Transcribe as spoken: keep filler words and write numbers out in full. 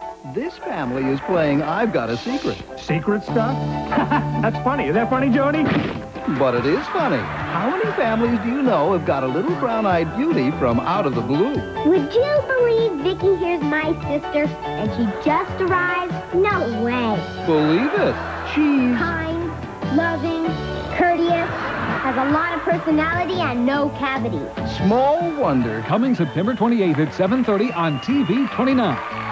This family is playing I've Got a Secret. Secret stuff? That's funny. Is that funny, Jody? But it is funny. How many families do you know have got a little brown-eyed beauty from out of the blue? Would you believe Vicky here's my sister and she just arrived? No way. Believe it. She's... Kind, loving, courteous, has a lot of personality and no cavities. Small wonder. Coming September twenty-eighth at seven thirty on T V twenty-nine.